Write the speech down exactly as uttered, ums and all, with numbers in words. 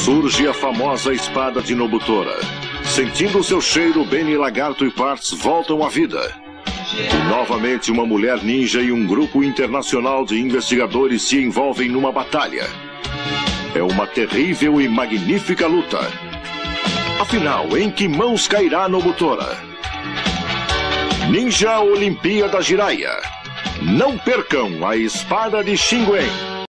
Surge a famosa espada de Nobutora. Sentindo seu cheiro, Benny, Lagarto e Parts voltam à vida. E novamente uma mulher ninja e um grupo internacional de investigadores se envolvem numa batalha. É uma terrível e magnífica luta. Afinal, em que mãos cairá Nobutora? Ninja Olimpíada Jiraiya. Não percam a espada de Shingen.